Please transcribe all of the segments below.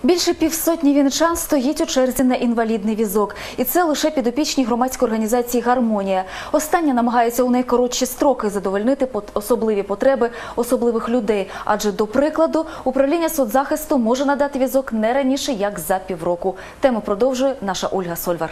Більше півсотні вінничан стоїть у черзі на інвалідний візок. І це лише підопічні громадської організації «Гармонія». Остання намагається у найкоротші строки задовольнити особливі потреби особливих людей. Адже, до прикладу, управління соцзахисту може надати візок не раніше, як за півроку. Тему продовжує наша Ольга Сольвар.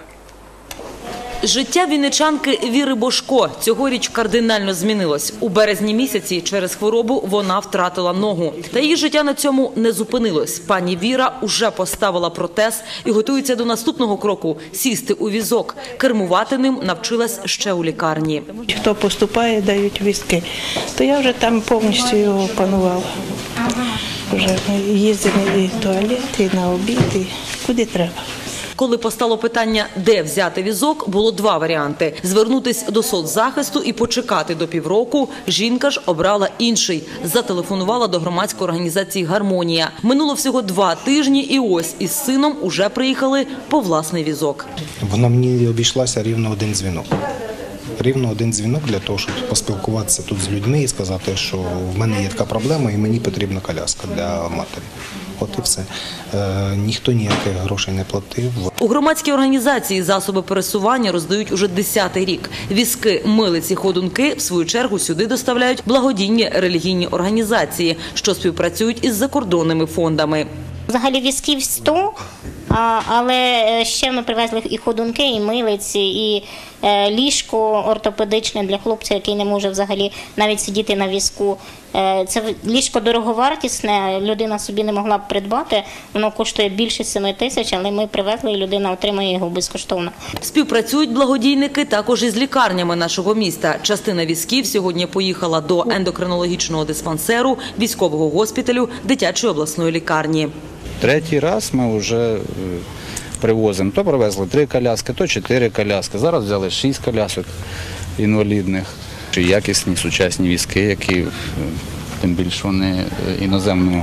Життя вінничанки Віри Божко цьогоріч кардинально змінилось. У березні місяці через хворобу вона втратила ногу. Та її життя на цьому не зупинилось. Пані Віра уже поставила протез і готується до наступного кроку – сісти у візок. Кермувати ним навчилась ще у лікарні. Хто поступає, дають візки. То я вже там повністю його опанувала. Вже їздимо і в туалет, і на обід, і куди треба. Коли постало питання, де взяти візок, було два варіанти – звернутися до соцзахисту і почекати до півроку. Жінка ж обрала інший – зателефонувала до громадської організації «Гармонія». Минуло всього 2 тижні і ось із сином уже приїхали по власний візок. Вона мені обійшлася рівно один дзвінок. Рівно один дзвінок для того, щоб поспілкуватися тут з людьми і сказати, що в мене є така проблема і мені потрібна коляска для матері. От і все. Ніхто ніяких грошей не платив. У громадській організації засоби пересування роздають уже 10-й рік. Візки, милиці, ходунки, в свою чергу, сюди доставляють благодійні релігійні організації, що співпрацюють із закордонними фондами. Взагалі візків 100, але ще ми привезли і ходунки, і милиці, і ліжко ортопедичне для хлопця, який не може взагалі навіть сидіти на візку. Це ліжко дороговартісне, людина собі не могла б придбати, воно коштує більше 7 тисяч, але ми привезли і людина отримує його безкоштовно. Співпрацюють благодійники також із лікарнями нашого міста. Частина візків сьогодні поїхала до ендокринологічного диспансеру, військового госпіталю, дитячої обласної лікарні. 3-й раз ми вже привозимо. То привезли 3 коляски, то 4 коляски. Зараз взяли 6 колясок інвалідних. Якісні сучасні візки, які, тим більше вони іноземного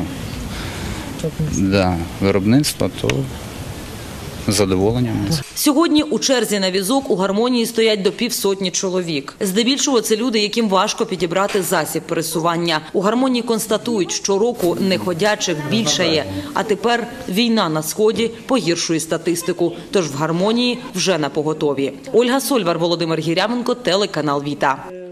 виробництва, то з задоволенням. Сьогодні у черзі на візок у «Гармонії» стоять до півсотні чоловік. Здебільшого це люди, яким важко підібрати засіб пересування. У «Гармонії» констатують, що року неходячих більшає, а тепер війна на Сході погіршує статистику. Тож в «Гармонії» вже напоготові. Ольга Сольвар, Володимир Гіряменко, телеканал «Віта».